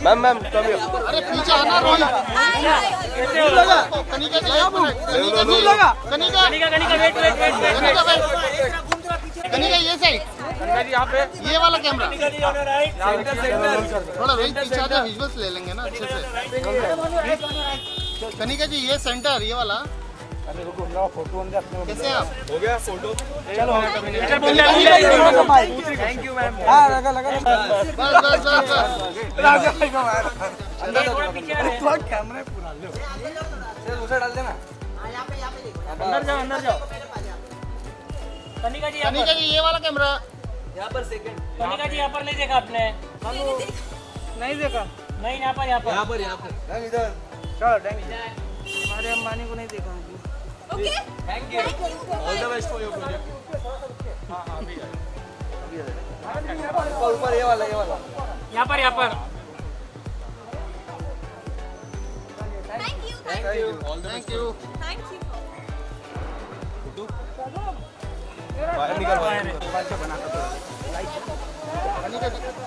Ma'am अरे पीछे आना रोहित। कनिका ये साइड, यहाँ पे ये वाला कैमरा थोड़ा रोहित पीछे आते विजुअल्स ले लेंगे ना अच्छे से। कनिका जी ये सेंटर ये वाला कैसे आप हो गया फोटो। चलो थैंक यू मैम। लगा बस कैमरा पूरा लो उसे डाल देना। अंदर जाओ। कनिका जी ये वाला कैमरा यहाँ पर सेकंड। कनिका जी यहाँ पर नहीं देखा आपने? नहीं देखा। नहीं यहाँ पर यहाँ पर इधर चलो हमारे अंबानी को नहीं देखा। Okay thank you all the best for your project. हाँ ऊपर ये वाला यहाँ पर थैंक यू बाहर निकल कनिका जी